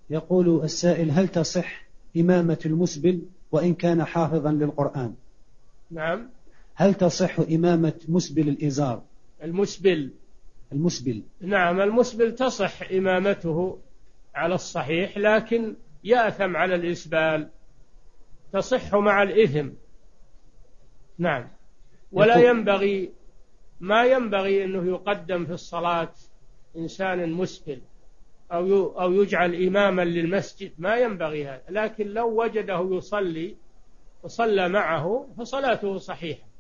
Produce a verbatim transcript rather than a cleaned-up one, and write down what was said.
يقول السائل: هل تصح إمامة المسبل وإن كان حافظا للقرآن؟ نعم. هل تصح إمامة مسبل الإزار؟ المسبل المسبل نعم، المسبل تصح إمامته على الصحيح، لكن يأثم على الإسبال، تصح مع الإثم. نعم. ولا ينبغي ما ينبغي أنه يقدم في الصلاة إنسان مسبل أو أو يجعل إماما للمسجد، ما ينبغي هذا، لكن لو وجده يصلي وصلى معه فصلاته صحيحة.